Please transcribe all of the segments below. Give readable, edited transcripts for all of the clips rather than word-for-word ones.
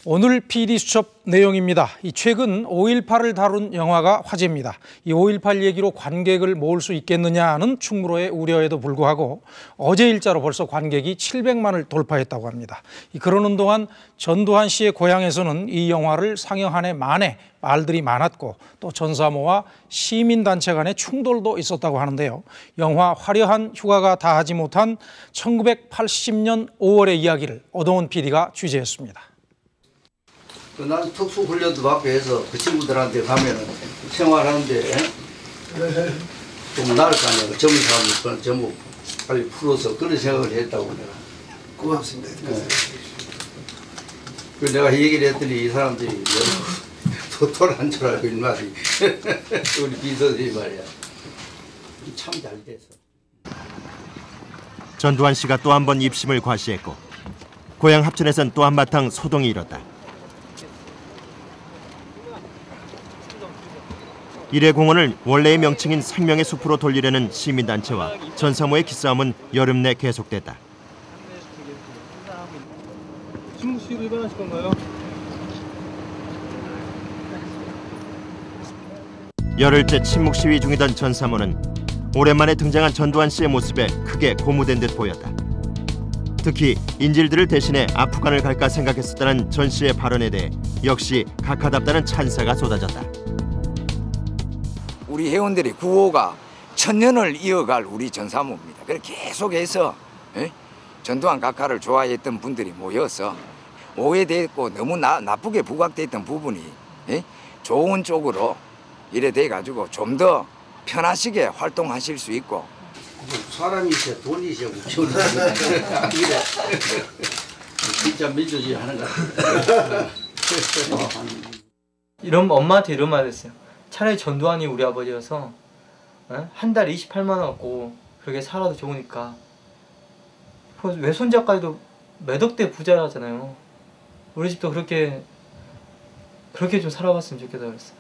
오늘 PD수첩 내용입니다. 최근 5.18을 다룬 영화가 화제입니다. 이 5.18 얘기로 관객을 모을 수 있겠느냐 하는 충무로의 우려에도 불구하고 어제 일자로 벌써 관객이 700만을 돌파했다고 합니다. 그러는 동안 전두환 씨의 고향에서는 이 영화를 상영한 해 만에 말들이 많았고 또 전사모와 시민단체 간의 충돌도 있었다고 하는데요. 영화 화려한 휴가가 다하지 못한 1980년 5월의 이야기를 오동훈 PD가 취재했습니다. 나는 특수훈련도 받고 해서 그 친구들한테 가면은 생활하는데 좀 나을 거 아니야. 젊은 사람들 전부 빨리 풀어서 그런 생각을 했다고 내가. 고맙습니다. 그 내가 얘기를 했더니 이 사람들이 도토리한 줄 알고 일말이 우리 비서들이 말이야. 참 잘 돼서. 전두환 씨가 또 한 번 입심을 과시했고 고향 합천에선 또 한바탕 소동이 일었다. 일회공원을 원래의 명칭인 생명의 숲으로 돌리려는 시민단체와 전사모의 기싸움은 여름 내 계속됐다. 침묵 시위를 일반하실 건가요? 열흘째 침묵 시위 중이던 전사모는 오랜만에 등장한 전두환 씨의 모습에 크게 고무된 듯 보였다. 특히 인질들을 대신해 아프간을 갈까 생각했었다는 전 씨의 발언에 대해 역시 각하답다는 찬사가 쏟아졌다. 우리 회원들의 구호가 천년을 이어갈 우리 전사모입니다. 그래서 계속해서 전두환 각하를 좋아했던 분들이 모여서 오해됐고 너무 나쁘게 부각됐던 부분이 좋은 쪽으로 이래 돼가지고 좀 더 편하시게 활동하실 수 있고. 사람이 있어 돈이 있어 우치는 이래 진짜 민주주의 하는 것 같아. 이런 엄마한테 이런 말 했어요. 차라리 전두환이 우리 아버지여서 한 달 28만 원 갖고 그렇게 살아도 좋으니까 외손자까지도 몇 억대 부자라잖아요. 우리 집도 그렇게 좀 살아봤으면 좋겠다 그랬어요.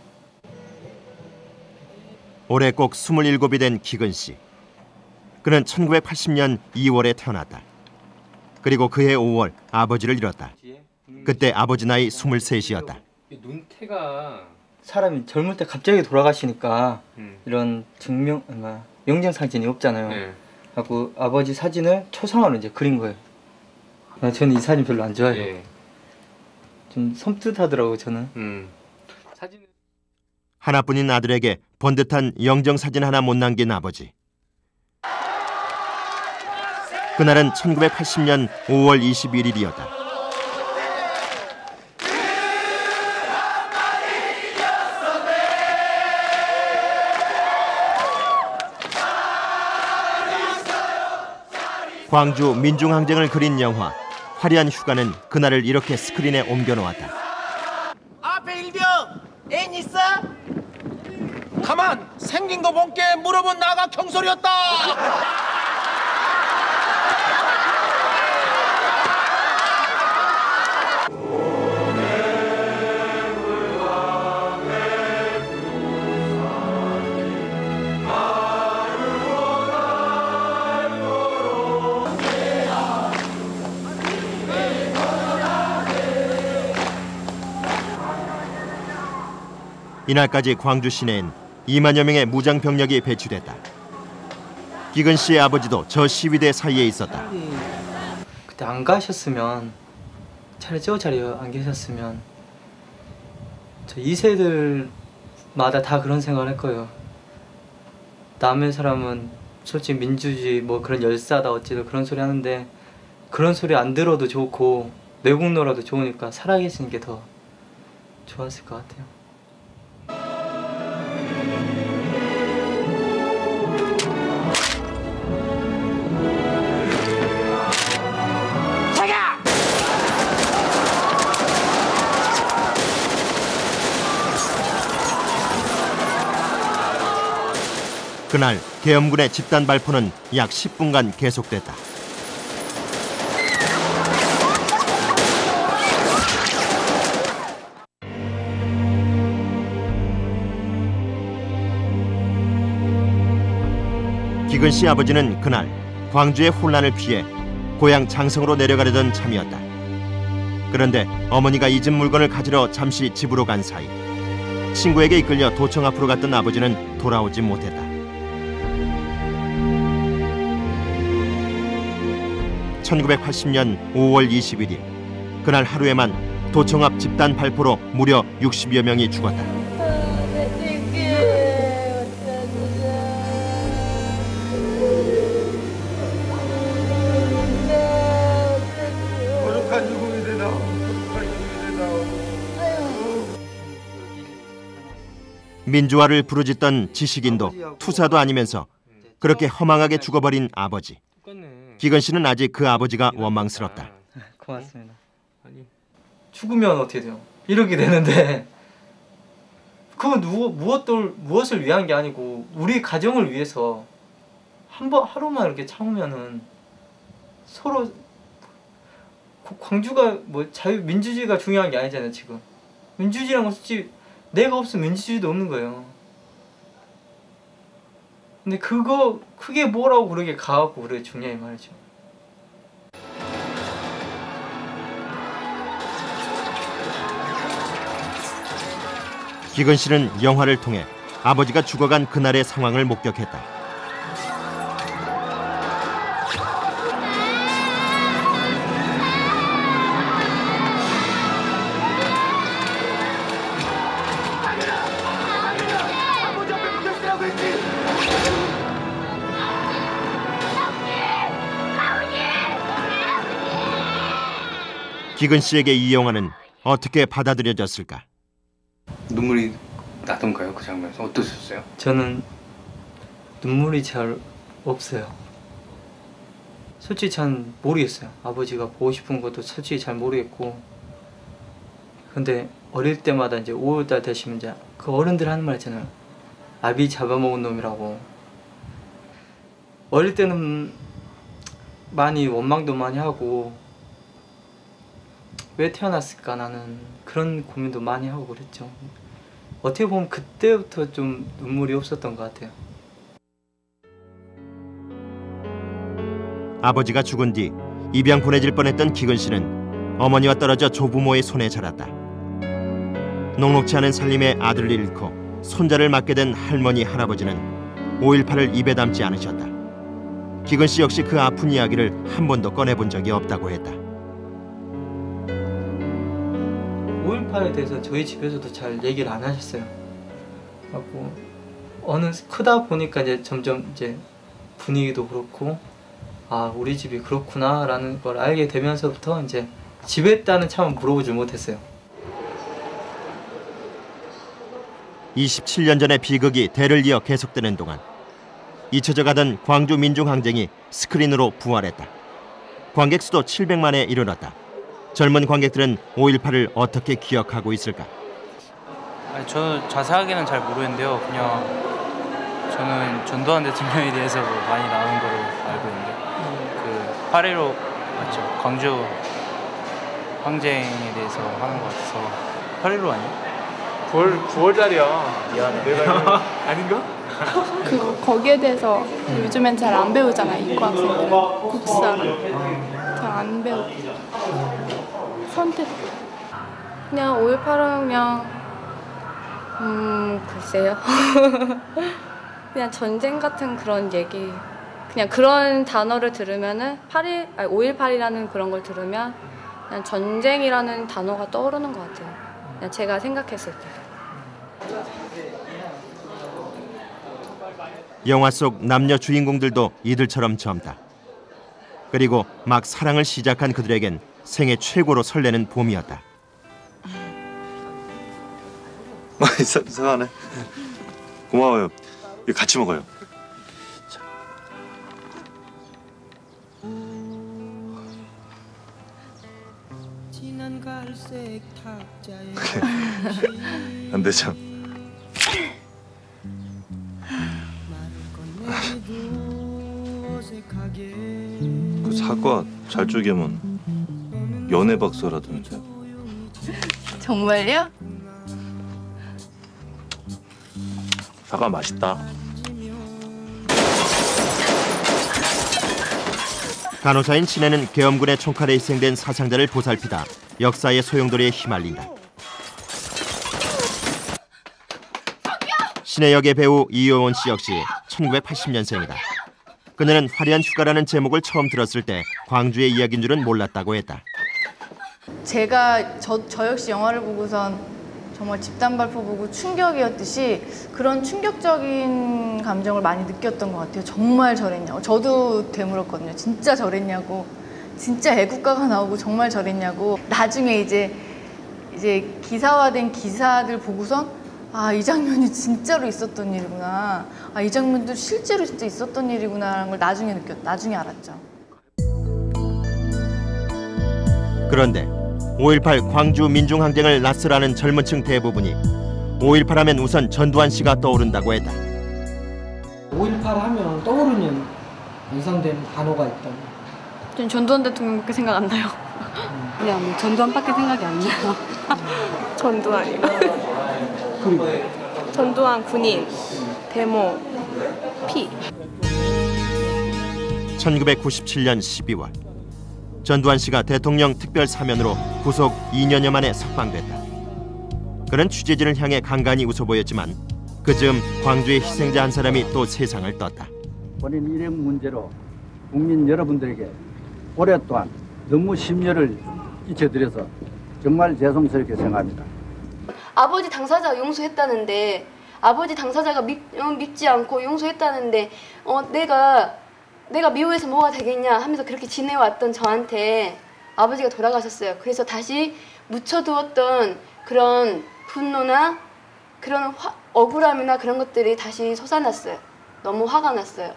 올해 꼭 27이 된 기근 씨. 그는 1980년 2월에 태어났다. 그리고 그해 5월 아버지를 잃었다. 그때 아버지 나이 23이었다. 눈태가 사람이 젊을 때 갑자기 돌아가시니까 이런 영정 사진이 없잖아요. 그래서 아버지 사진을 초상화로 이제 그린 거예요. 저는 이 사진 별로 안 좋아해요. 좀 섬뜩하더라고요, 저는. 하나뿐인 아들에게 번듯한 영정 사진 하나 못 남긴 아버지. 그날은 1980년 5월 21일이었다. 광주 민중항쟁을 그린 영화 화려한 휴가는 그날을 이렇게 스크린에 옮겨놓았다. 앞에 일병 애인 있어? 가만 생긴 거 본게 물어본 나가 경솔이었다. 이날까지 광주 시내엔 2만여 명의 무장 병력이 배치됐다. 기근 씨의 아버지도 저 시위대 사이에 있었다. 그때 안 가셨으면 차라리 저 자리에 안 계셨으면 저 2세들마다 다 그런 생각을 할 거예요. 남의 사람은 솔직히 민주주의 뭐 그런 열사다 어찌다 그런 소리 하는데 그런 소리 안 들어도 좋고 내국노라도 좋으니까 살아계시는 게 더 좋았을 것 같아요. 그날 계엄군의 집단 발포는 약 10분간 계속됐다. 기근 씨 아버지는 그날 광주의 혼란을 피해 고향 장성으로 내려가려던 참이었다. 그런데 어머니가 잊은 물건을 가지러 잠시 집으로 간 사이 친구에게 이끌려 도청 앞으로 갔던 아버지는 돌아오지 못했다. 1980년 5월 21일 그날 하루에만 도청 앞 집단 발포로 무려 60여 명이 죽었다. 민주화를 부르짖던 지식인도 투사도 아니면서 그렇게 허망하게 죽어버린 아버지. 기근 씨는 아직 그 아버지가 원망스럽다. 고맙습니다. 죽으면 어떻게 돼요? 이렇게 되는데 그건 무엇을 위한 게 아니고 우리 가정을 위해서 하루만 이렇게 참으면은 서로 광주가 뭐 민주주의가 중요한 게 아니잖아요. 지금 민주주의란 건 솔직히 내가 없으면 민주주의도 없는 거예요. 근데 그게 뭐라고 그렇게 가갖고 그렇게 중요해 말이죠. 기근 씨는 영화를 통해 아버지가 죽어간 그날의 상황을 목격했다. 기근 씨에게 이 영화는 어떻게 받아들여졌을까? 눈물이 나던가요? 그 장면에서 어떠셨어요? 저는 눈물이 잘 없어요. 솔직히 잘 모르겠어요. 아버지가 보고 싶은 것도 솔직히 잘 모르겠고, 근데 어릴 때마다 이제 5월달 되시면 이제 그 어른들 하는 말 있잖아요. 아비 잡아먹은 놈이라고. 어릴 때는 많이 원망도 많이 하고 왜 태어났을까 나는 그런 고민도 많이 하고 그랬죠. 어떻게 보면 그때부터 좀 눈물이 없었던 것 같아요. 아버지가 죽은 뒤 입양 보내질 뻔했던 기근 씨는 어머니와 떨어져 조부모의 손에 자랐다. 녹록지 않은 살림에 아들을 잃고 손자를 맡게 된 할머니 할아버지는 5.18을 입에 담지 않으셨다. 기근 씨 역시 그 아픈 이야기를 한 번도 꺼내본 적이 없다고 했다. 5.18에 대해서 저희 집에서도 잘 얘기를 안 하셨어요. 그래갖고 크다 보니까 이제 점점 이제 분위기도 그렇고 아 우리 집이 그렇구나라는 걸 알게 되면서부터 이제 집에 따는 참 물어보질 못했어요. 27년 전의 비극이 대를 이어 계속되는 동안 잊혀져 가던 광주 민중항쟁이 스크린으로 부활했다. 관객 수도 700만에 이르렀다. 젊은 관객들은 5.18을 어떻게 기억하고 있을까? 아니, 저 자세하게는 잘 모르겠는데요. 그냥 저는 전두환 대통령에 대해서 많이 나오는 거로 알고 있는데 그 8.15 맞죠? 광주 항쟁에 대해서 하는 것 같아서 8.15 아니에요? 9월달이야. 미안해. 내가 아닌가? 거기에 대해서 요즘엔 잘 안 배우잖아. 이과 학생들 국사를 잘 안 배우고 선택 그냥 5.18은 그냥 글쎄요. 그냥 전쟁 같은 그런 얘기 그냥 그런 단어를 들으면은 5.18이라는 그런 걸 들으면 그냥 전쟁이라는 단어가 떠오르는 것 같아요. 그냥 제가 생각했을 때. 영화 속 남녀 주인공들도 이들처럼 젊다. 그리고 막 사랑을 시작한 그들에겐 생애 최고로 설레는 봄이었다. 많이 쌀쌀하네. 고마워요. 이거 같이 먹어요. 안 되죠. 그 사과 잘 쪼개면 연애 박사라던데. 정말요? 사과 맛있다. 간호사인 신혜는 계엄군의 총칼에 희생된 사상자를 보살피다 역사의 소용돌이에 휘말린다. 신의 역의 배우 이효원 씨 역시 1980년생이다. 그녀는 화려한 휴가라는 제목을 처음 들었을 때 광주의 이야기인 줄은 몰랐다고 했다. 제가 저 역시 영화를 보고선 정말 집단 발표 보고 충격이었듯이 그런 충격적인 감정을 많이 느꼈던 것 같아요. 정말 저랬냐고. 저도 되물었거든요. 진짜 저랬냐고. 진짜 애국가가 나오고 정말 저랬냐고. 나중에 이제 기사화된 기사들 보고선 아, 이 장면이 진짜로 있었던 일이구나. 아, 이 장면도 실제로 진짜 있었던 일이구나라는 걸 나중에 알았죠. 그런데 5.18 광주 민중항쟁을 낯설어하는 젊은 층 대부분이 5.18 하면 우선 전두환 씨가 떠오른다고 했다. 5.18 하면 떠오르는 연상된 단어가 있다면? 전 전두환 대통령밖에 생각 안 나요. 그냥 뭐 전두환밖에 생각이 안 나요. 전두환이요. 그리고? 전두환 군인, 데모, 피. 1997년 12월 전두환 씨가 대통령 특별 사면으로 구속 2년여 만에 석방됐다. 그런 취재진을 향해 간간히 웃어 보였지만 그 즈음 광주의 희생자 한 사람이 또 세상을 떴다. 본인 일행 문제로 국민 여러분들에게 오랫동안 너무 심려를 끼쳐드려서 정말 죄송스럽게 생각합니다. 아버지 당사자가 용서했다는데 아버지 당사자가 믿지 않고 용서했다는데 내가 미워해서 뭐가 되겠냐 하면서 그렇게 지내왔던 저한테 아버지가 돌아가셨어요. 그래서 다시 묻혀두었던 그런 분노나 그런 억울함이나 그런 것들이 다시 솟아났어요. 너무 화가 났어요.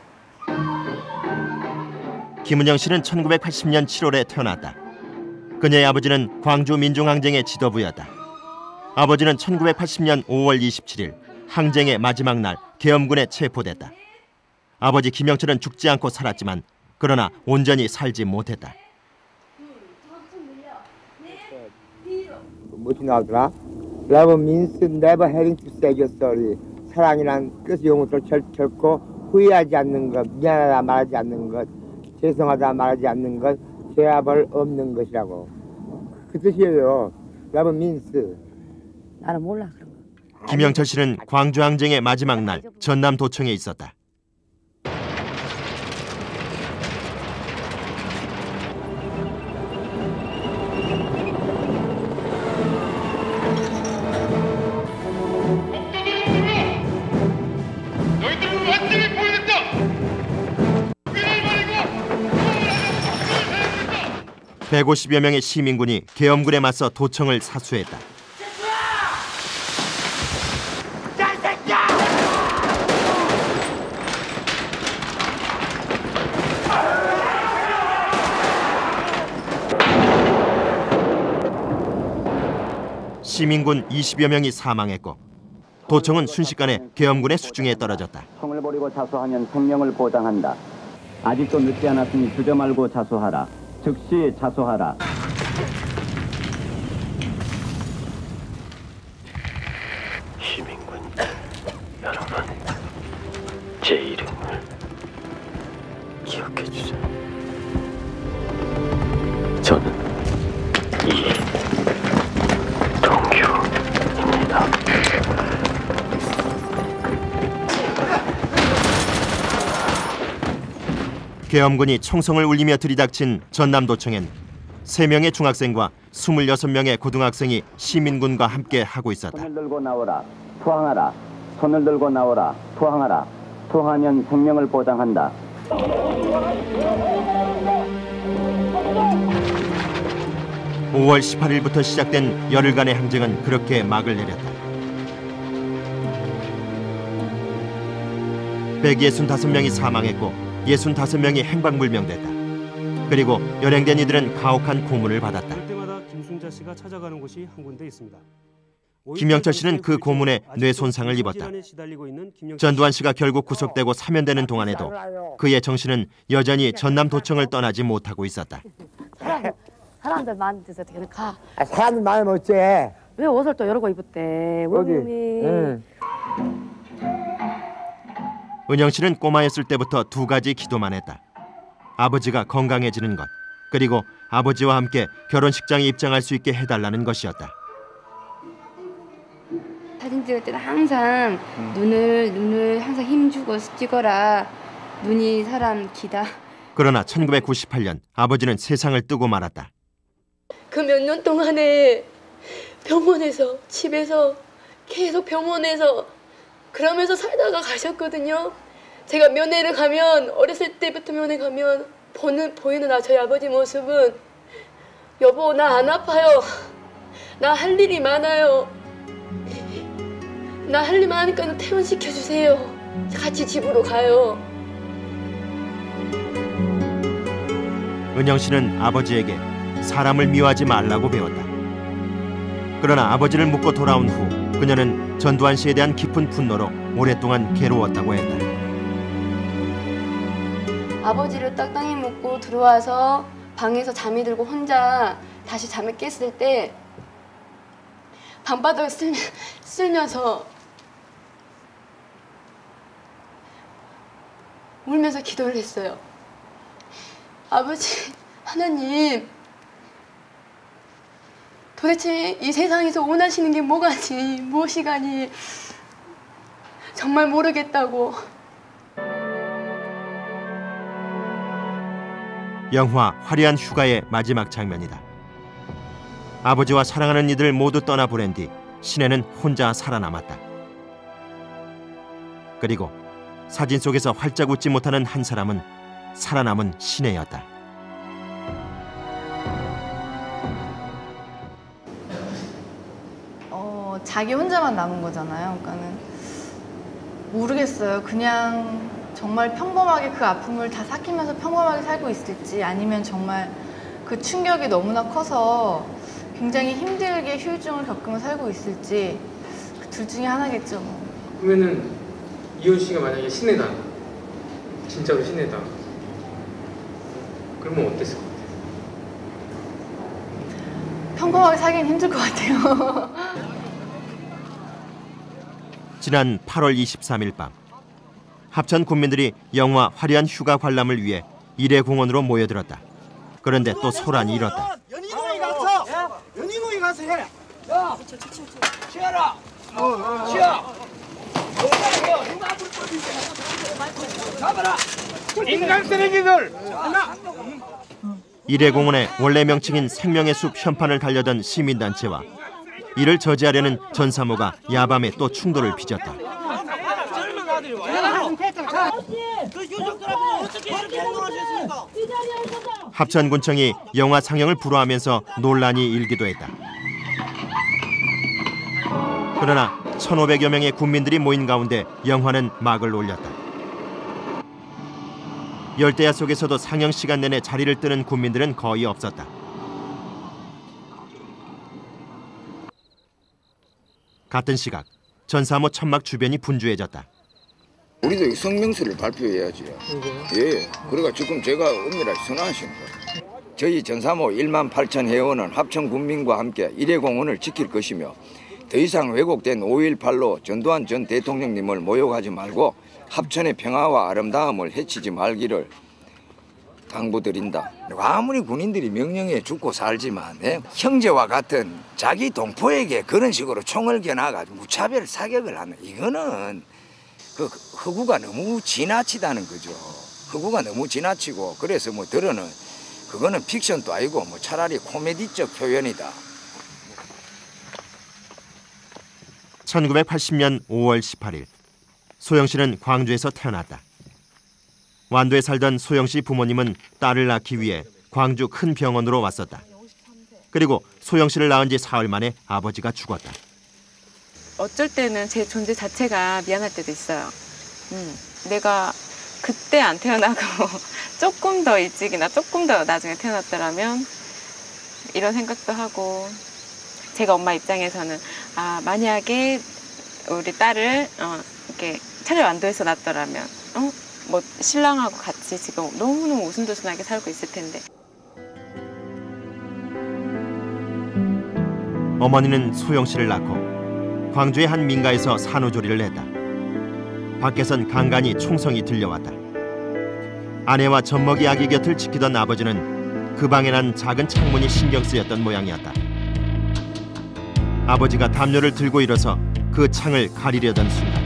김은영 씨는 1980년 7월에 태어났다. 그녀의 아버지는 광주 민중항쟁의 지도부였다. 아버지는 1980년 5월 27일 항쟁의 마지막 날 계엄군에 체포됐다. 아버지 김영철은 죽지 않고 살았지만 그러나 온전히 살지 못했다. 뭐지 나오더라? Love means never having to say your sorry. 사랑이란 끝의 용어도 결코 후회하지 않는 것, 미안하다 말하지 않는 것, 죄송하다 말하지 않는 것, 죄아벌 없는 것이라고. 그 뜻이에요. Love means. 나는 몰라 그런 거. 김영철 씨는 광주 항쟁의 마지막 날 전남 도청에 있었다. 완전히 보여줬다! 150여 명의 시민군이 계엄군에 맞서 도청을 사수했다. 시민군 20여 명이 사망했고 도청은 순식간에 계엄군의 수중에 떨어졌다. 총을 버리고 자수하면 생명을 보장한다. 아직도 늦지 않았으니 주저 말고 자수하라. 즉시 자수하라. 시민군 여러분, 제 이름을 기억해 주세요. 저는 이동규입니다. 계엄군이 총성을 울리며 들이닥친 전남도청엔 3명의 중학생과 26명의 고등학생이 시민군과 함께 하고 있었다. 손을 들고 나오라. 투항하라. 손을 들고 나오라. 투항하라. 투항하면 생명을 보장한다. 5월 18일부터 시작된 열흘간의 항쟁은 그렇게 막을 내렸다. 165명이 사망했고 65명이 행방불명됐다. 그리고 연행된 이들은 가혹한 고문을 받았다. 때마다 김순자 씨가 찾아가는 곳이 한 군데 있습니다. 김영철 씨는 그 고문에 뇌 손상을 입었다. 전두환 씨가 결국 구속되고 사면되는 동안에도 그의 정신은 여전히 전남도청을 떠나지 못하고 있었다. 사람들 많은 데서 어떻게 가? 사람들 많으면 어째? 왜 옷을 또 여러 거 입었대? 어디? 은영 씨는 꼬마였을 때부터 2가지 기도만 했다. 아버지가 건강해지는 것, 그리고 아버지와 함께 결혼식장에 입장할 수 있게 해달라는 것이었다. 사진 찍을 때는 항상 눈을 항상 힘주고 찍어라. 눈이 사람 기다. 그러나 1998년 아버지는 세상을 뜨고 말았다. 그 몇 년 동안에 병원에서 집에서 계속 병원에서 그러면서 살다가 가셨거든요. 제가 면회를 가면 어렸을 때부터 면회 가면 보이는 저희 아버지 모습은 여보 나 안 아파요. 나 할 일이 많아요. 나 할 일 많으니까 퇴원시켜 주세요. 같이 집으로 가요. 은영 씨는 아버지에게 사람을 미워하지 말라고 배웠다. 그러나 아버지를 묻고 돌아온 후 그녀는 전두환 씨에 대한 깊은 분노로 오랫동안 괴로웠다고 했다. 아버지를 딱땅히 묻고 들어와서 방에서 잠이 들고 혼자 다시 잠에 깼을 때 방바닥을 쓸면서 울면서 기도를 했어요. 아버지, 하나님, 도대체 이 세상에서 원하시는 게 무엇이가니 정말 모르겠다고. 영화 화려한 휴가의 마지막 장면이다. 아버지와 사랑하는 이들 모두 떠나보낸 뒤 신혜는 혼자 살아남았다. 그리고 사진 속에서 활짝 웃지 못하는 한 사람은 살아남은 신혜였다. 자기 혼자만 남은 거잖아요. 그러니까는 모르겠어요. 그냥 정말 평범하게 그 아픔을 다 삭히면서 평범하게 살고 있을지 아니면 정말 그 충격이 너무나 커서 굉장히 힘들게 후유증을 겪으며 살고 있을지 그 둘 중에 하나겠죠. 그러면은 이혼 씨가 만약에 신혜다, 진짜로 신혜다, 그러면 어땠을 것 같아요? 평범하게 살기는 힘들 것 같아요. 지난 8월 23일 밤 합천 군민들이 영화 화려한 휴가 관람을 위해 일회공원으로 모여들었다. 그런데 또 소란이 일었다. 연희공이 가서 해. 야, 치아라. 치아. 잡아라. 인간 쓰레기들. 일회공원의 원래 명칭인 생명의 숲 현판을 달려던 시민단체와 이를 저지하려는 전사모가 야밤에 또 충돌을 빚었다. 합천군청이 영화 상영을 불허하면서 논란이 일기도 했다. 그러나 1,500여 명의 군민들이 모인 가운데 영화는 막을 올렸다. 열대야 속에서도 상영 시간 내내 자리를 뜨는 군민들은 거의 없었다. 같은 시각 전사모 천막 주변이 분주해졌다. 우리도 성명서를 발표해야지. 예, 그러니까 지금 제가 엄밀하게 선언하신 거예요. 저희 전사모 1만 8천 회원은 합천 군민과 함께 일회공원을 지킬 것이며 더 이상 왜곡된 5.18로 전두환 전 대통령님을 모욕하지 말고 합천의 평화와 아름다움을 해치지 말기를 당부드린다. 아무리 군인들이 명령에 죽고 살지만 형제와 같은 자기 동포에게 그런 식으로 총을 겨나가지고 무차별 사격을 하는 이거는 그 허구가 너무 지나치다는 거죠. 허구가 너무 지나치고 그래서 뭐 들어는 그거는 픽션도 아니고 뭐 차라리 코미디적 표현이다. 1980년 5월 18일 소영 씨는 광주에서 태어났다. 완도에 살던 소영 씨 부모님은 딸을 낳기 위해 광주 큰 병원으로 왔었다. 그리고 소영 씨를 낳은 지 사흘 만에 아버지가 죽었다. 어쩔 때는 제 존재 자체가 미안할 때도 있어요. 내가 그때 안 태어나고 조금 더 일찍이나 조금 더 나중에 태어났더라면 이런 생각도 하고 제가 엄마 입장에서는 만약에 우리 딸을 이렇게 차례 완도에서 낳았더라면 뭐 신랑하고 같이 지금 너무너무 오순도순하게 살고 있을 텐데. 어머니는 소영 씨를 낳고 광주의 한 민가에서 산후조리를 했다. 밖에선 간간히 총성이 들려왔다. 아내와 젖먹이 아기 곁을 지키던 아버지는 그 방에 난 작은 창문이 신경 쓰였던 모양이었다. 아버지가 담요를 들고 일어서 그 창을 가리려던 순간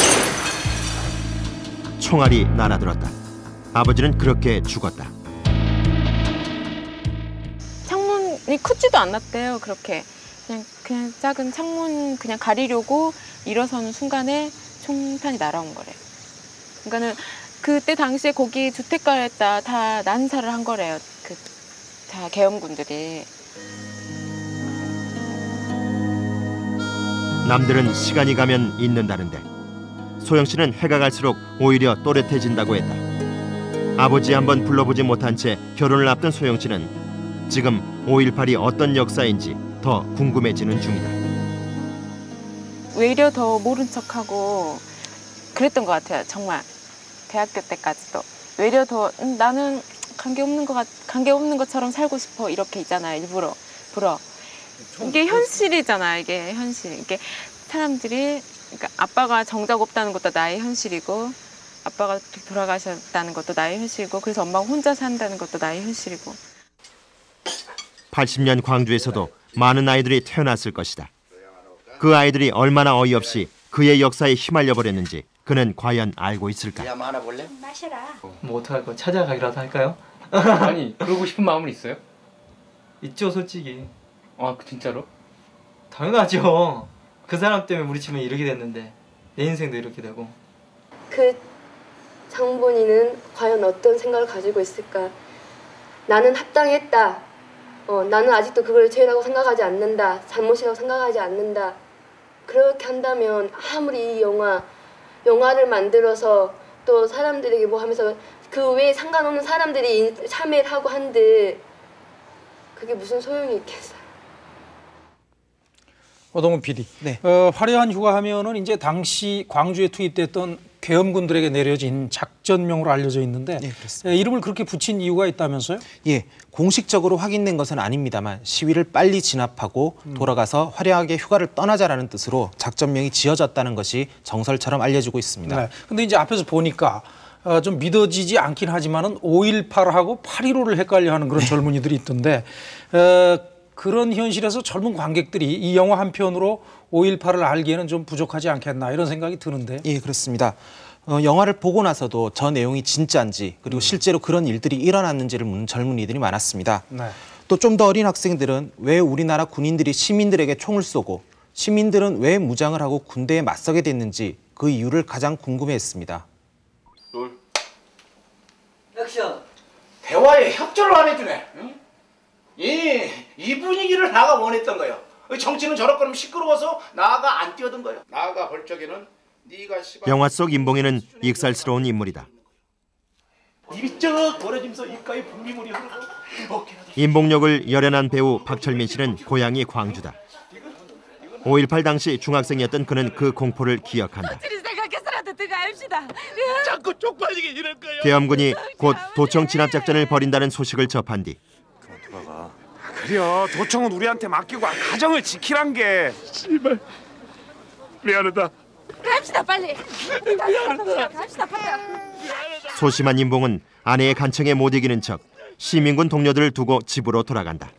총알이 날아들었다. 아버지는 그렇게 죽었다. 창문이 크지도 않았대요. 그렇게 그냥 작은 창문 그냥 가리려고 일어서는 순간에 총탄이 날아온 거래요. 그러니까는 그때 당시에 거기 주택가에 다 난사를 한 거래요. 다 계엄군들이. 남들은 시간이 가면 잊는다는데 소영 씨는 해가 갈수록 오히려 또렷해진다고 했다. 아버지 한번 불러보지 못한 채 결혼을 앞둔 소영 씨는 지금 5.18이 어떤 역사인지 더 궁금해지는 중이다. 오히려 더 모른 척하고 그랬던 것 같아요. 정말 대학교 때까지도 오히려 더 나는 관계없는 것처럼 살고 싶어 이렇게 있잖아요. 일부러 불어. 이게 현실이잖아. 이게 현실. 이게 사람들이 그러니까 아빠가 정작 없다는 것도 나의 현실이고 아빠가 돌아가셨다는 것도 나의 현실이고 그래서 엄마가 혼자 산다는 것도 나의 현실이고. 80년 광주에서도 많은 아이들이 태어났을 것이다. 그 아이들이 얼마나 어이없이 그의 역사에 휘말려 버렸는지 그는 과연 알고 있을까? 야, 하나 볼래? 마셔라. 뭐 어떡할 거? 찾아가기라도 할까요? 아니, 그러고 싶은 마음은 있어요? 있죠, 솔직히. 아, 진짜로? 당연하죠. 그 사람 때문에 우리 집은 이렇게 됐는데 내 인생도 이렇게 되고. 그 장본인은 과연 어떤 생각을 가지고 있을까? 나는 합당했다. 나는 아직도 그걸 죄라고 생각하지 않는다. 잘못이라고 생각하지 않는다. 그렇게 한다면 아무리 이 영화를 만들어서 또 사람들에게 뭐 하면서 그 외에 상관없는 사람들이 참여를 하고 한들 그게 무슨 소용이 있겠어요. 오동훈 PD. 네. 화려한 휴가하면은 이제 당시 광주에 투입됐던 계엄군들에게 내려진 작전명으로 알려져 있는데 네, 그렇습니다. 이름을 그렇게 붙인 이유가 있다면서요? 예, 공식적으로 확인된 것은 아닙니다만 시위를 빨리 진압하고 돌아가서 화려하게 휴가를 떠나자라는 뜻으로 작전명이 지어졌다는 것이 정설처럼 알려지고 있습니다. 네. 근데 이제 앞에서 보니까 좀 믿어지지 않긴 하지만은 5.18하고 8.15를 헷갈려하는 그런 젊은이들이 있던데 그런 현실에서 젊은 관객들이 이 영화 한 편으로 5.18을 알기에는 좀 부족하지 않겠나 이런 생각이 드는데. 예, 그렇습니다. 영화를 보고 나서도 저 내용이 진짜인지 그리고 실제로 그런 일들이 일어났는지를 묻는 젊은이들이 많았습니다. 네. 또 좀 더 어린 학생들은 왜 우리나라 군인들이 시민들에게 총을 쏘고 시민들은 왜 무장을 하고 군대에 맞서게 됐는지 그 이유를 가장 궁금해했습니다. 롤. 액션. 대화에 협조를 안 해주네. 응? 이 분위기를 나가 원했던 거예요. 정치는 저렇거면 시끄러워서 나가 안 뛰어든 거예요. 나가 볼 적에는 네가 영화 속 임봉이는 익살스러운 인물이다. 입이 쩍 벌어지면서 입가에 분비물이 흐르고 어깨라도. 임봉 역을 열연한 배우 박철민 씨는 고향이 광주다. 5.18 당시 중학생이었던 그는 그 공포를 기억한다. 생각해서라도 들어갑시다. 자꾸 쪽팔리게 이럴 거예요. 계엄군이 곧 도청 진압 작전을 벌인다는 소식을 접한 뒤 그래요. 도청은 우리한테 맡기고 가정을 지키란 게. 씨발. 미안하다. 갑시다 빨리. 갑시다 빨리. 소심한 임봉은 아내의 간청에 못 이기는 척 시민군 동료들을 두고 집으로 돌아간다.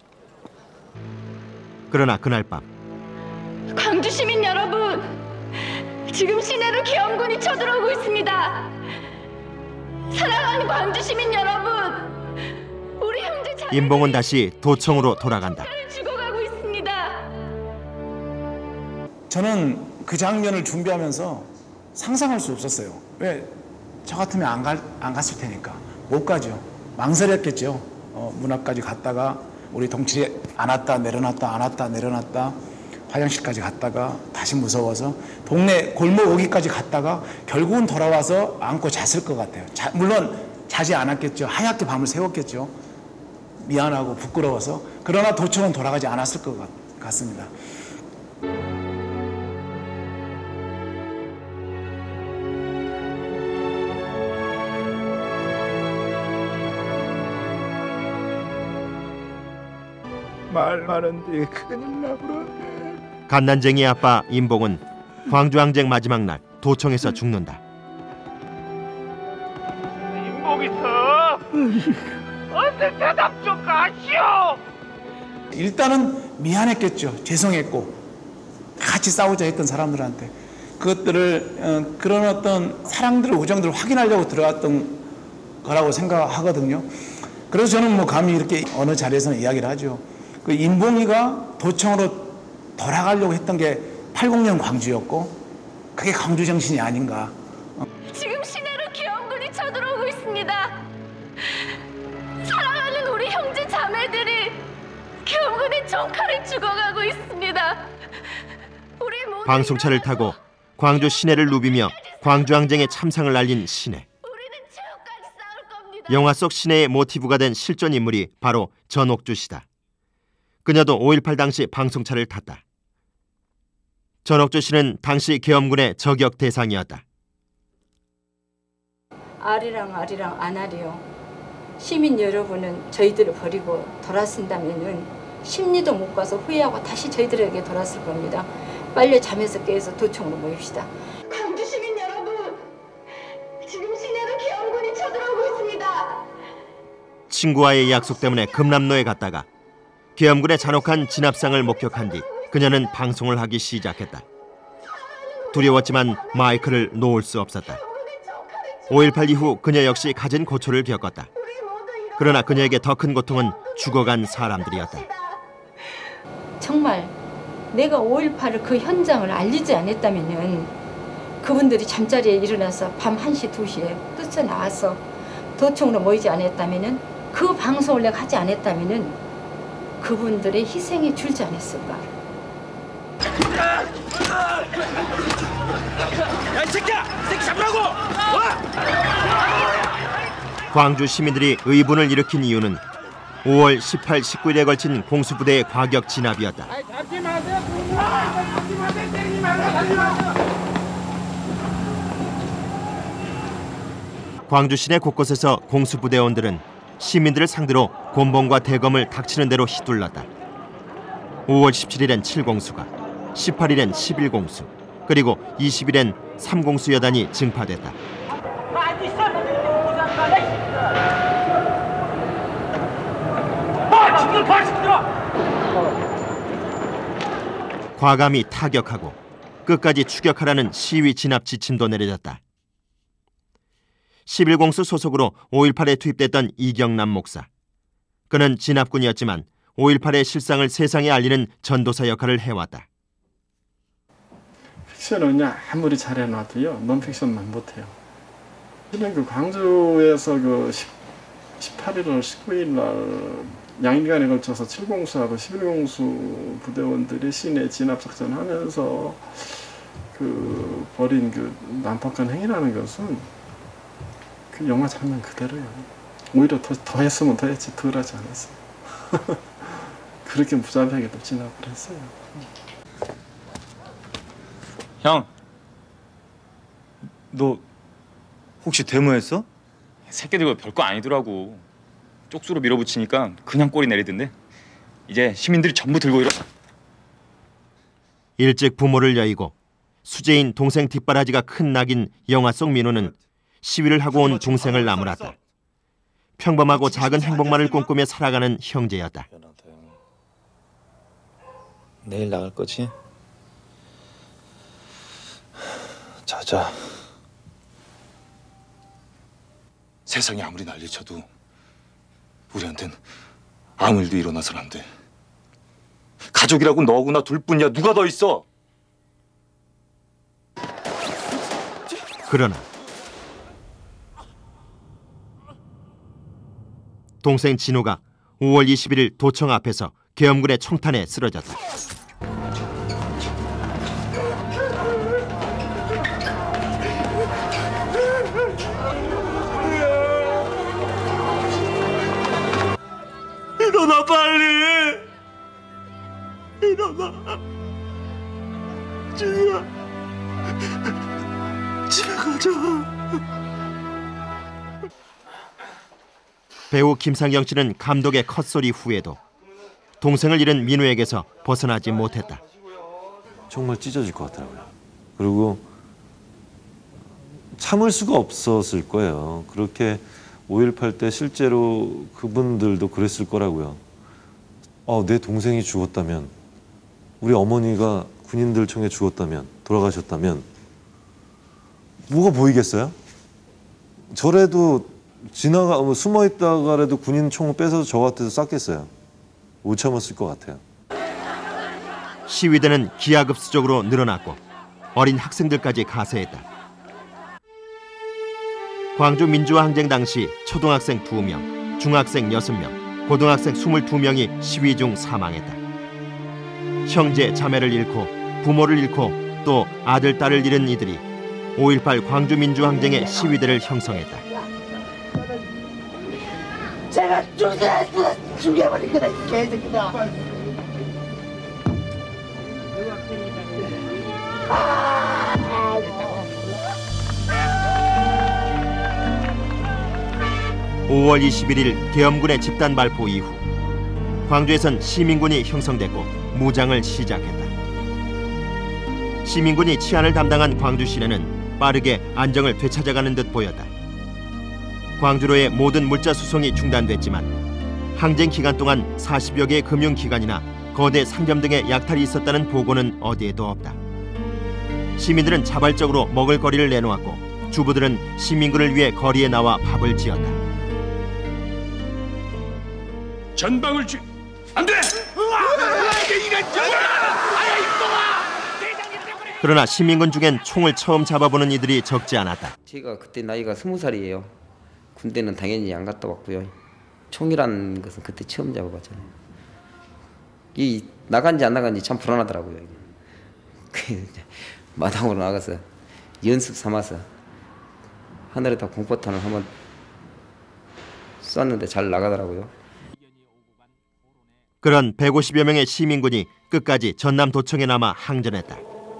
그러나 그날 밤 광주 시민 여러분, 지금 시내로 계엄군이 쳐들어오고 있습니다. 사랑하는 광주 시민 여러분, 우리 형제 자매들이 임봉은 다시 도청으로 돌아간다. 죽어가고 있습니다. 저는 그 장면을 준비하면서 상상할 수 없었어요. 왜? 저 같으면 안 갔을 테니까. 못 가죠. 망설였겠죠. 문 앞까지 갔다가 우리 동칠이 안 왔다 내려놨다 안 왔다 내려놨다 화장실까지 갔다가 다시 무서워서 동네 골목 오기까지 갔다가 결국은 돌아와서 안고 잤을 것 같아요. 물론 자지 않았겠죠. 하얗게 밤을 새웠겠죠. 미안하고 부끄러워서. 그러나 도청은 돌아가지 않았을 것 같습니다. 말 많은데 큰일 나버렸네. 갓난쟁이 아빠 임봉은 광주항쟁 마지막 날 도청에서 죽는다. 임봉이다. 안 내 대답 좀 하시오. 일단은 미안했겠죠. 죄송했고 같이 싸우자 했던 사람들한테 그것들을 그런 어떤 사랑들, 우정들을 확인하려고 들어갔던 거라고 생각하거든요. 그래서 저는 뭐 감히 이렇게 어느 자리에서는 이야기를 하죠. 그 인봉이가 도청으로 돌아가려고 했던 게 80년 광주였고 그게 광주 정신이 아닌가. 지금 시내로 계엄군이 쳐들어오고 있습니다. 사랑하는 우리 형제 자매들이 계엄군의 총칼에 죽어가고 있습니다. 우리 모두 방송차를 타고 광주 시내를 누비며 광주항쟁의 참상을 알린 시내. 영화 속 시내의 모티브가 된 실존 인물이 바로 전옥주 씨다. 그녀도 5.18 당시 방송차를 탔다. 전옥주 씨는 당시 계엄군의 저격 대상이었다. 아리랑 아나리요. 시민 여러분은 저희들을 버리고 돌아선다면은 심리도 못 가서 후회하고 다시 저희들에게 돌아설 겁니다. 빨리 잠에서 깨서 도청으로 모입시다. 광주 시민 여러분, 지금 시내로 계엄군이 쳐들어오고 있습니다. 친구와의 약속 때문에 금남로에 갔다가 계엄군의 잔혹한 진압상을 목격한 뒤 그녀는 방송을 하기 시작했다. 두려웠지만 마이크를 놓을 수 없었다. 5.18 이후 그녀 역시 가진 고초를 겪었다. 그러나 그녀에게 더 큰 고통은 죽어간 사람들이었다. 정말 내가 5.18을 그 현장을 알리지 않았다면은 그분들이 잠자리에 일어나서 밤 1시, 2시에 뛰쳐나와서 도청으로 모이지 않았다면은 그 방송을 내가 하지 않았다면은 그분들의 희생이 줄지 않았을까. 야, 이 새끼야! 이 새끼 잡으라고! 광주 시민들이 의분을 일으킨 이유는 5월 18, 19일에 걸친 공수부대의 과격 진압이었다. 잡지 마세요! 잡지 마세요! 때리지 마세요! 잡지 마세요! 광주 시내 곳곳에서 공수부대원들은 시민들을 상대로 곤봉과 대검을 닥치는 대로 휘둘렀다. 5월 17일엔 7공수가, 18일엔 11공수, 그리고 20일엔 3공수 여단이 증파됐다. 과감히 타격하고 끝까지 추격하라는 시위 진압 지침도 내려졌다. 11공수 소속으로 5.18에 투입됐던 이경남 목사. 그는 진압군이었지만 5.18의 실상을 세상에 알리는 전도사 역할을 해왔다. 픽션은 그냥 아무리 잘해놔도요, 논픽션만 못해요. 실은 그 광주에서 그 18일날 19일날 양일간에 걸쳐서 7공수하고 11공수 부대원들이 시내 진압작전하면서 그 벌인 그 난폭한 행위라는 것은 그 영화 장면 그대로요. 오히려 더 했으면 더 했지 덜 하지 않았어요. 그렇게 무자비하게도 진압을 했어요. 형, 너 혹시 데모했어? 새끼들 별거 아니더라고. 쪽수로 밀어붙이니까 그냥 꼬리 내리던데. 이제 시민들이 전부 들고 일어. 일찍 부모를 여의고 수재인 동생 뒷바라지가 큰 낙인 영화 속 민호는 시위를 하고 온 동생을 나무랐다. 평범하고 작은 행복만을 꿈꾸며 살아가는 형제였다. 내일 나갈 거지? 자자. 세상이 아무리 난리쳐도 우리한텐 아무 일도 일어나선 안 돼. 가족이라고 너하고 나 둘뿐이야. 누가 더 있어? 그러나 동생 진호가 5월 21일 도청 앞에서 계엄군의 총탄에 쓰러졌다. 일어나 빨리! 일어나! 진우야, 집에 가자. 배우 김상경 씨는 감독의 컷소리 후에도 동생을 잃은 민우에게서 벗어나지 못했다. 정말 찢어질 것 같더라고요. 그리고 참을 수가 없었을 거예요. 그렇게 5.18 때 실제로 그분들도 그랬을 거라고요. 내 동생이 죽었다면, 우리 어머니가 군인들 총에 죽었다면, 돌아가셨다면 뭐가 보이겠어요? 저래도 숨어 있다가라도 군인 총을 뺏어서 저 같아서 쐈겠어요. 못 참았을 것 같아요. 시위대는 기하급수적으로 늘어났고 어린 학생들까지 가세했다. 광주 민주화항쟁 당시 초등학생 2명, 중학생 6명, 고등학생 22명이 시위 중 사망했다. 형제, 자매를 잃고 부모를 잃고 또 아들, 딸을 잃은 이들이 5.18 광주 민주항쟁의 시위대를 형성했다. 제가 죽여버릴 거다, 이 개새끼다. 5월 21일 계엄군의 집단 발포 이후 광주에선 시민군이 형성됐고 무장을 시작했다. 시민군이 치안을 담당한 광주 시내는 빠르게 안정을 되찾아가는 듯 보였다. 광주로의 모든 물자 수송이 중단됐지만 항쟁 기간 동안 40여 개의 금융기관이나 거대 상점 등의 약탈이 있었다는 보고는 어디에도 없다. 시민들은 자발적으로 먹을 거리를 내놓았고 주부들은 시민군을 위해 거리에 나와 밥을 지었다. 전방을 안 돼! 그러나 시민군 중엔 총을 처음 잡아보는 이들이 적지 않았다. 제가 그때 나이가 20살이에요. 군대는 당연히 안 갔다 왔고요. 총이란 것은 그때 처음 잡아봤잖아요. 이 나간지 안 나간지 참 불안하더라고요. 마당으로 나가서 연습 삼아서 하늘에다 공포탄을 한번 쐈는데 잘 나가더라고요. 그런 150여 명의 시민군이 끝까지 전남도청에 남아 항전했다.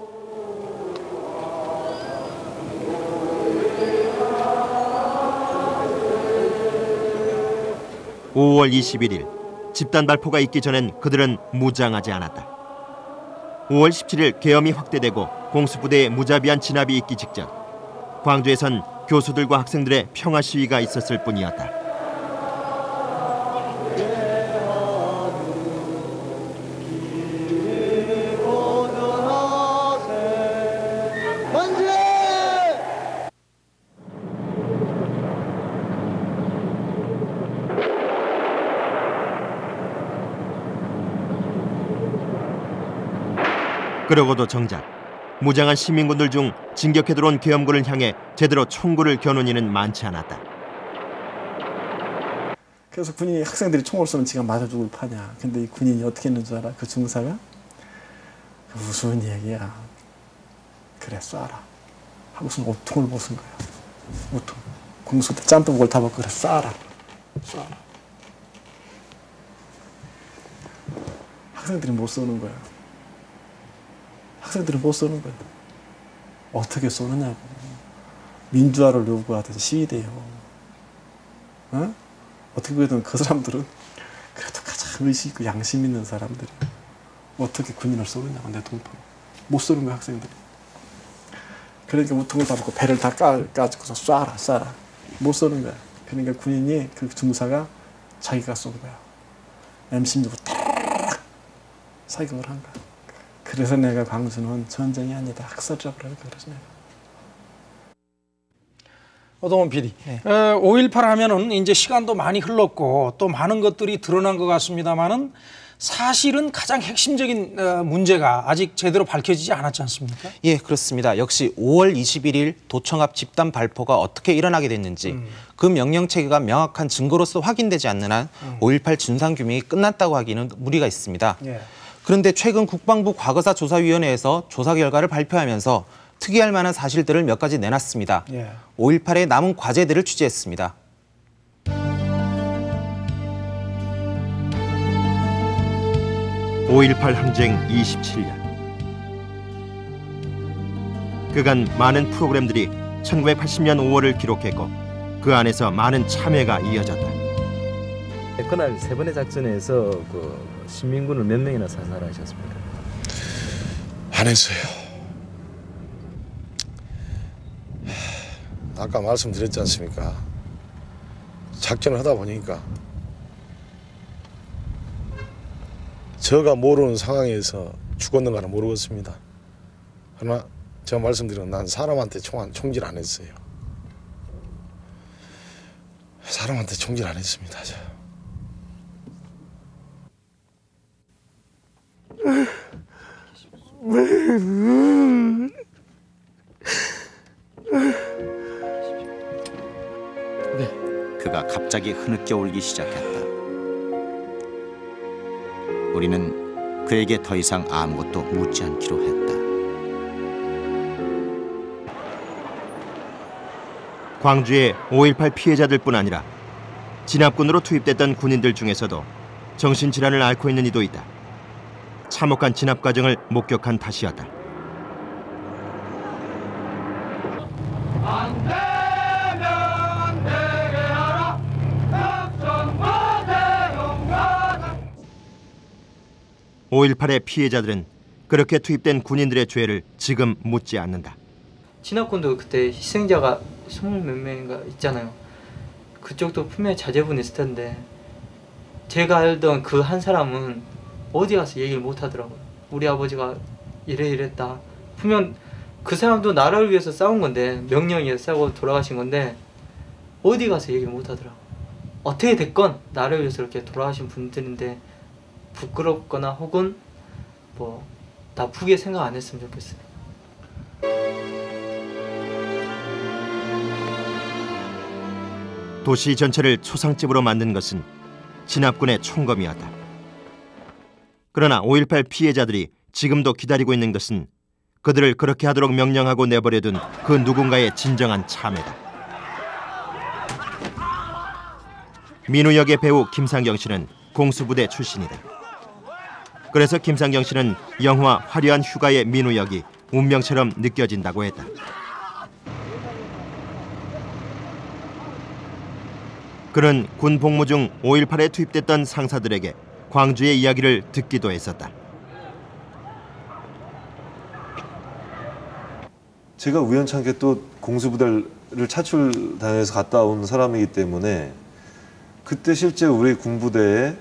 (5월 21일) 집단 발포가 있기 전엔 그들은 무장하지 않았다. 5월 17일 계엄이 확대되고 공수부대의 무자비한 진압이 있기 직전 광주에선 교수들과 학생들의 평화 시위가 있었을 뿐이었다. 그러고도 정작 무장한 시민군들 중 진격해 들어온 계엄군을 향해 제대로 총구를 겨눈 이는 많지 않았다. 그래서 군인이 학생들이 총을 쏘면 지가 맞아 죽을 파냐. 근데 이 군인이 어떻게 했는 줄 알아? 그 중사가? 무슨 얘기야. 그래 쏴라. 하고서 오통을 벗은 거야. 오통. 공수대 짬뽕을 다 먹고 그래 쏴라. 쏴라. 학생들이 못 쏘는 거야. 학생들은 못 쏘는 거예요. 어떻게 쏘느냐고. 민주화를 요구하던 시위대요. 어? 어떻게 보든 그 사람들은 그래도 가장 의식 있고 양심 있는 사람들이 어떻게 군인을 쏘느냐고. 내 동포 못 쏘는 거야 학생들이. 그러니까 우통을 잡고 배를 다 까지고서 쏴라. 못 쏘는 거야. 그러니까 군인이 그 중사가 자기가 쏜 거야. M16으로 딱 사격을 한 거야. 그래서 내가 광주는 전쟁이 아니다. 학살이라고 그러니까 그래서 내가. 오동원 PD. 네. 5.18 하면은 이제 시간도 많이 흘렀고 또 많은 것들이 드러난 것 같습니다만은 사실은 가장 핵심적인 문제가 아직 제대로 밝혀지지 않았지 않습니까? 예, 그렇습니다. 역시 5월 21일 도청 앞 집단 발포가 어떻게 일어나게 됐는지 그 명령 체계가 명확한 증거로서 확인되지 않는 한 5.18 진상규명이 끝났다고 하기는 무리가 있습니다. 예. 그런데 최근 국방부 과거사 조사위원회에서 조사 결과를 발표하면서 특이할 만한 사실들을 몇 가지 내놨습니다. 예. 5.18의 남은 과제들을 취재했습니다. (5.18) 항쟁 27년. 그간 많은 프로그램들이 1980년 5월을 기록했고 그 안에서 많은 참여가 이어졌다. 그날 세 번의 작전에서 그 시민군을 몇 명이나 사살하셨습니까? 안 했어요. 아까 말씀드렸지 않습니까? 작전을 하다 보니까 저가 모르는 상황에서 죽었는가는 모르겠습니다. 그러나 제가 말씀드린 난 사람한테 총질 안 했어요. 사람한테 총질 안 했습니다. 그가 갑자기 흐느껴 울기 시작했다. 우리는 그에게 더 이상 아무것도 묻지 않기로 했다. 광주의 5.18 피해자들뿐 아니라 진압군으로 투입됐던 군인들 중에서도 정신질환을 앓고 있는 이도 있다. 참혹한 진압 과정을 목격한 탓이었다. 안 되면 되게 하라. 백성과 대용가자. 5.18의 피해자들은 그렇게 투입된 군인들의 죄를 지금 묻지 않는다. 진압군도 그때 희생자가 20몇 명인가 있잖아요. 그쪽도 분명히 자제분이 있을 텐데 제가 알던 그 한 사람은 어디 가서 얘기를 못 하더라고요. 우리 아버지가 이랬다. 분명 그 사람도 나라를 위해서 싸운 건데 명령에 싸고 돌아가신 건데 어디 가서 얘기를 못 하더라고요. 어떻게 됐건 나라를 위해서 이렇게 돌아가신 분들인데 부끄럽거나 혹은 뭐 나쁘게 생각 안 했으면 좋겠어요. 도시 전체를 초상집으로 만든 것은 진압군의 총검이었다. 그러나 5.18 피해자들이 지금도 기다리고 있는 것은 그들을 그렇게 하도록 명령하고 내버려둔 그 누군가의 진정한 참회다. 민우 역의 배우 김상경 씨는 공수부대 출신이다. 그래서 김상경 씨는 영화 화려한 휴가의 민우 역이 운명처럼 느껴진다고 했다. 그는 군 복무 중 5.18에 투입됐던 상사들에게 광주의 이야기를 듣기도 했었다. 제가 우연찮게 또 공수부대를 차출단에서 갔다 온 사람이기 때문에 그때 실제 우리 군부대에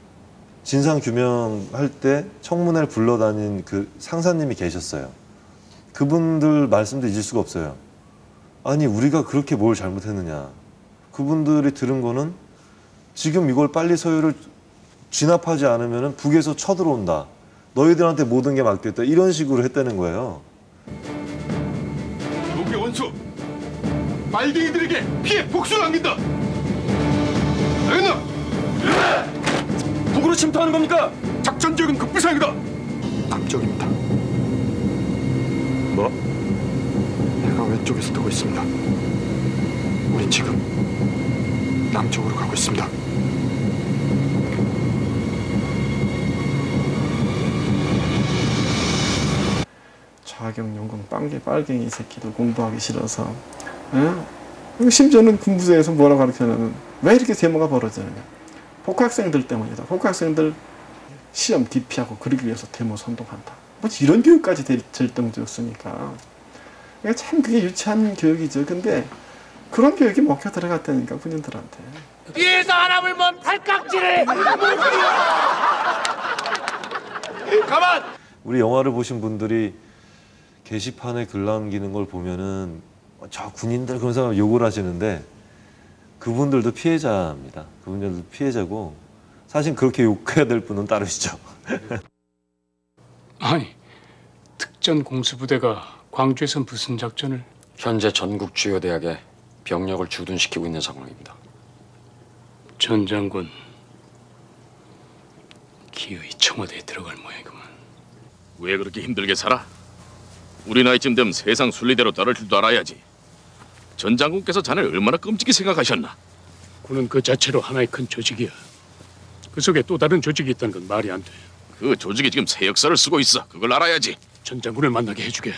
진상규명할 때 청문회를 불러다닌 그 상사님이 계셨어요. 그분들 말씀도 잊을 수가 없어요. 아니 우리가 그렇게 뭘 잘못했느냐. 그분들이 들은 거는 지금 이걸 빨리 서유를 진압하지 않으면 북에서 쳐들어온다. 너희들한테 모든 게 맡겼다. 이런 식으로 했다는 거예요. 독의 원수! 빨갱이들에게 피해 복수를 안긴다! 알겠나? 북으로 침투하는 겁니까? 작전 지역은 급부상이다! 남쪽입니다. 뭐? 내가 왼쪽에서 뜨고 있습니다. 우린 지금 남쪽으로 가고 있습니다. 자경, 용공, 빨갱이 새끼들 공부하기 싫어서 심지어는 군부대에서 뭐라고 가르치냐면 왜 이렇게 데모가 벌어지느냐. 복학생들 때문이다. 복학생들 시험 기피하고 그러기 위해서 데모 선동한다. 뭐 이런 교육까지 될 정도였으니까 참 그게 유치한 교육이죠. 근데 그런 교육이 먹혀 들어갔다니까 군인들한테. 위에서 하나 물면 팔깍지를 가만! 우리 영화를 보신 분들이 게시판에 글 남기는 걸 보면은 저 군인들 그런 사람 욕을 하시는데 그분들도 피해자입니다. 그분들도 피해자고 사실 그렇게 욕해야 될 분은 따르시죠. 아니, 특전 공수부대가 광주에서 무슨 작전을? 현재 전국 주요 대학에 병력을 주둔시키고 있는 상황입니다. 전 장군 기어이 청와대에 들어갈 모양이구만. 왜 그렇게 힘들게 살아? 우리 나이쯤 되면 세상 순리대로 따를 줄도 알아야지. 전 장군께서 자네를 얼마나 끔찍히 생각하셨나? 군은 그 자체로 하나의 큰 조직이야. 그 속에 또 다른 조직이 있다는 건 말이 안 돼. 그 조직이 지금 새 역사를 쓰고 있어. 그걸 알아야지. 전 장군을 만나게 해주게.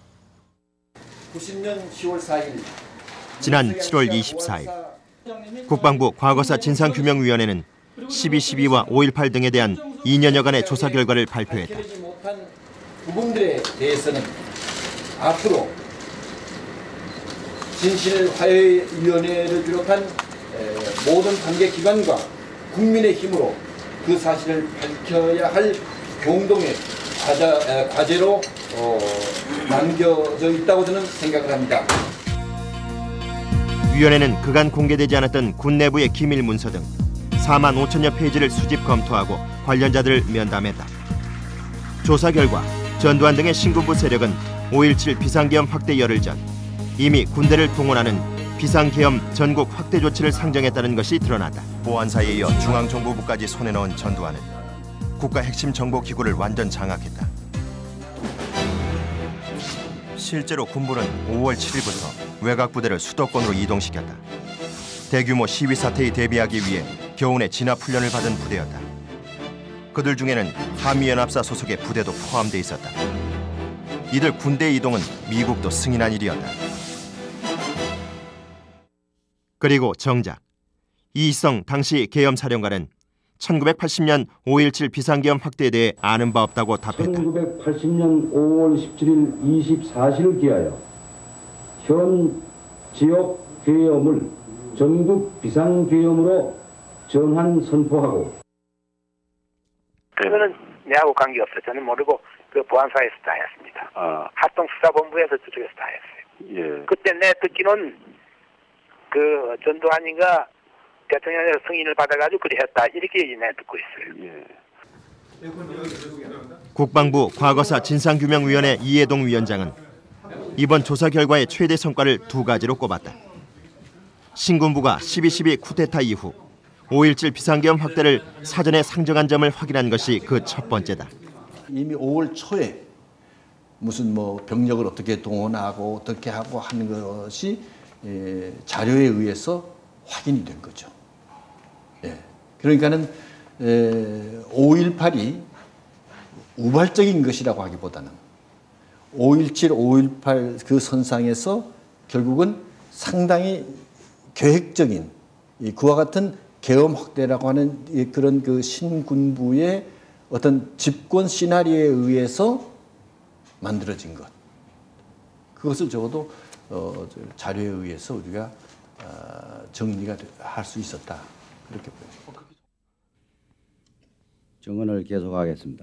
90년 10월 4일 지난 7월 24일 국방부 과거사 진상규명위원회는 12.12와 5.18 등에 대한 2년여간의 조사 결과를 발표했다. 못한 부분들에 대해서는 앞으로 진실화해위원회를 비롯한 모든 관계기관과 국민의 힘으로 그 사실을 밝혀야 할 공동의 과제로 남겨져 있다고 저는 생각을 합니다. 위원회는 그간 공개되지 않았던 군 내부의 기밀 문서 등 4만 5천여 페이지를 수집 검토하고 관련자들을 면담했다. 조사 결과 전두환 등의 신군부 세력은 5.17 비상계엄 확대 열흘 전 이미 군대를 동원하는 비상계엄 전국 확대 조치를 상정했다는 것이 드러났다. 보안사에 이어 중앙정보부까지 손에 넣은 전두환은 국가 핵심 정보기구를 완전 장악했다. 실제로 군부는 5월 7일부터 외곽 부대를 수도권으로 이동시켰다. 대규모 시위 사태에 대비하기 위해 겨우내 진압 훈련을 받은 부대였다. 그들 중에는 한미연합사 소속의 부대도 포함돼 있었다. 이들 군대 이동은 미국도 승인한 일이었다. 그리고 정작 이희성 당시 계엄사령관은 1980년 5.17 비상계엄 확대에 대해 아는 바 없다고 답했다. 1980년 5월 17일 24시를 기하여 현 지역 계엄을 전국 비상계엄으로 전환 선포하고. 그거는 내하고 관계없어. 저는 모르고 그 보안사에서 다 했습니다. 합동수사본부에서 저쪽에서 다 했어요. 그때 내 듣기는 그 전두환이가 대통령에서 승인을 받아가지고 그리 했다. 이렇게 내 듣고 있어요. 국방부 과거사 진상규명위원회 이해동 위원장은 이번 조사 결과의 최대 성과를 두 가지로 꼽았다. 신군부가 12.12 쿠데타 이후 5.17 비상계엄 확대를 사전에 상정한 점을 확인한 것이 그 첫 번째다. 이미 5월 초에 무슨 병력을 어떻게 동원하고 어떻게 하고 하는 것이 자료에 의해서 확인이 된 거죠. 그러니까는 5.18이 우발적인 것이라고 하기보다는 5.17, 5.18 그 선상에서 결국은 상당히 계획적인 그와 같은 계엄 확대라고 하는 그런 그 신군부의 어떤 집권 시나리오에 의해서 만들어진 것. 그것을 적어도 자료에 의해서 우리가 정리가 할 수 있었다. 그렇게 보여요. 증언을 계속하겠습니다.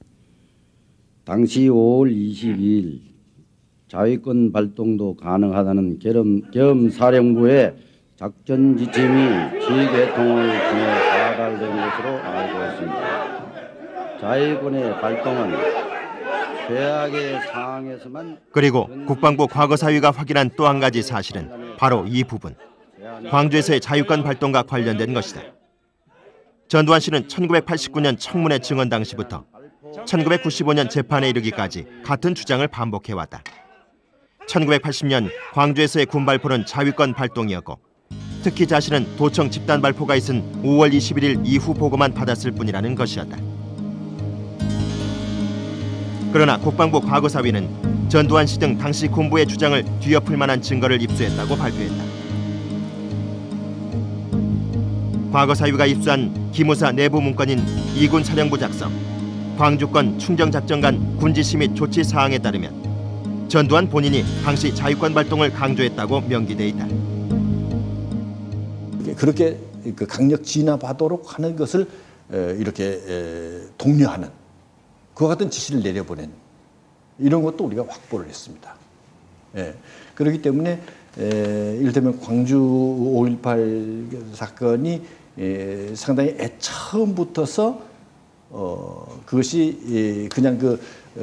당시 5월 22일 자위권 발동도 가능하다는 계엄사령부의 작전 지침이 지휘계통을 통해 하달된 것으로 알고 있습니다. 자위권의 발동은 최악의 상황에서만. 그리고 국방부 과거사위가 확인한 또 한 가지 사실은 바로 이 부분. 광주에서의 자유권 발동과 관련된 것이다. 전두환 씨는 1989년 청문회 증언 당시부터 1995년 재판에 이르기까지 같은 주장을 반복해왔다. 1980년 광주에서의 군 발포는 자위권 발동이었고 특히 자신은 도청 집단 발포가 있은 5월 21일 이후 보고만 받았을 뿐이라는 것이었다. 그러나 국방부 과거사위는 전두환 씨 등 당시 군부의 주장을 뒤엎을 만한 증거를 입수했다고 발표했다. 과거사위가 입수한 기무사 내부 문건인 2군 사령부 작성, 광주권 충정작전관 군지시 및 조치 사항에 따르면 전두환 본인이 당시 자위권 발동을 강조했다고 명기돼 있다. 그렇게 강력 진압하도록 하는 것을 이렇게 독려하는 그와 같은 지시를 내려보낸 이런 것도 우리가 확보를 했습니다. 그렇기 때문에 이를테면 광주 5.18 사건이 상당히 처음부터서 그것이 그냥 그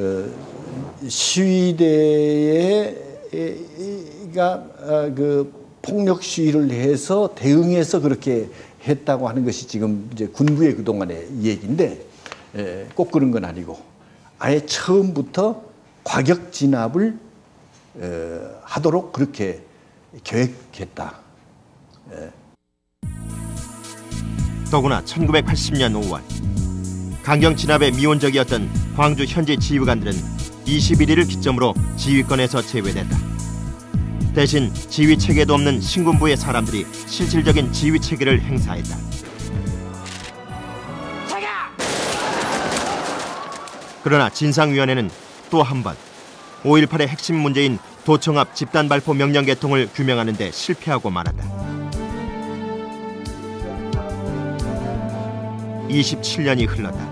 시위대가 그 폭력 시위를 해서 대응해서 그렇게 했다고 하는 것이 지금 이제 군부의 그동안의 얘기인데 꼭 그런 건 아니고 아예 처음부터 과격 진압을 하도록 그렇게 계획했다. 더구나 1980년 5월 강경 진압에 미온적이었던 광주 현지 지휘관들은 21일을 기점으로 지휘권에서 제외됐다. 대신 지휘 체계도 없는 신군부의 사람들이 실질적인 지휘 체계를 행사했다. 그러나 진상위원회는 또 한 번 5.18의 핵심 문제인 도청 앞 집단 발포 명령 개통을 규명하는 데 실패하고 말았다. 27년이 흘렀다.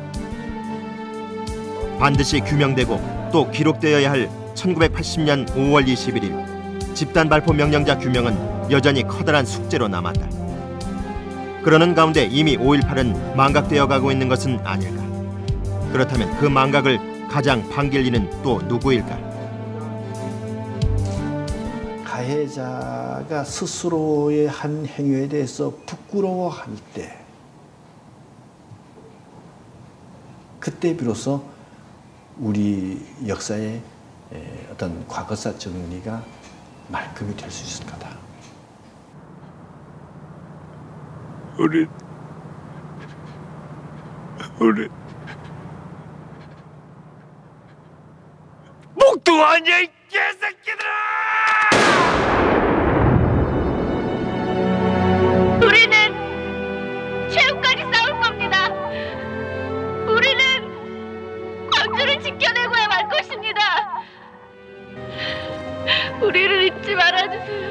반드시 규명되고 또 기록되어야 할 1980년 5월 21일 집단 발포 명령자 규명은 여전히 커다란 숙제로 남았다. 그러는 가운데 이미 5.18은 망각되어 가고 있는 것은 아닐까? 그렇다면 그 망각을 가장 반길 이는 또 누구일까? 가해자가 스스로의 한 행위에 대해서 부끄러워할 때, 그때 비로소 우리 역사의 어떤 과거사 정리가 말끔히 될 수 있을 거다. 우리 목동하냐 이 개새끼들아! 우리는 최후까지 싸울 겁니다. 우리는 광주를 지켜내고야 말 것입니다. 우리를 잊지 말아주세요.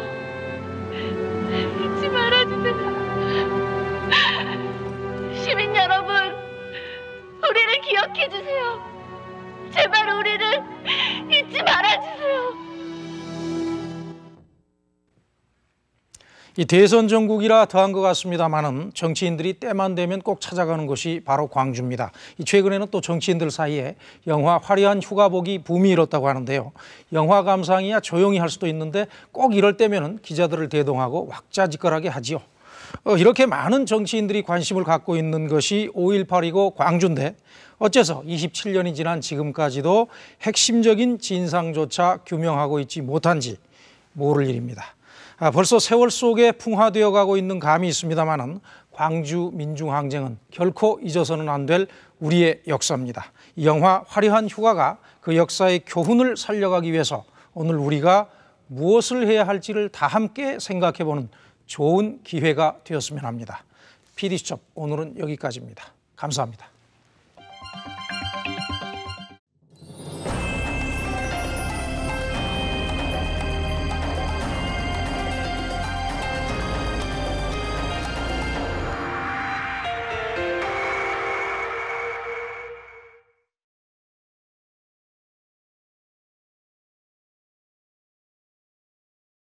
잊지 말아주세요. 시민 여러분, 우리를 기억해 주세요. 제발 우리를 잊지 말아주세요. 이 대선 전국이라 더한 것 같습니다만은 정치인들이 때만 되면 꼭 찾아가는 곳이 바로 광주입니다. 최근에는 또 정치인들 사이에 영화 화려한 휴가복이 붐이 일었다고 하는데요. 영화 감상이야 조용히 할 수도 있는데 꼭 이럴 때면은 기자들을 대동하고 왁자지껄하게 하지요. 이렇게 많은 정치인들이 관심을 갖고 있는 것이 5.18이고 광주인데 어째서 27년이 지난 지금까지도 핵심적인 진상조차 규명하고 있지 못한지 모를 일입니다. 벌써 세월 속에 풍화되어 가고 있는 감이 있습니다마는 광주 민중항쟁은 결코 잊어서는 안 될 우리의 역사입니다. 이 영화 화려한 휴가가 그 역사의 교훈을 살려가기 위해서 오늘 우리가 무엇을 해야 할지를 다 함께 생각해보는 좋은 기회가 되었으면 합니다. PD수첩 오늘은 여기까지입니다. 감사합니다.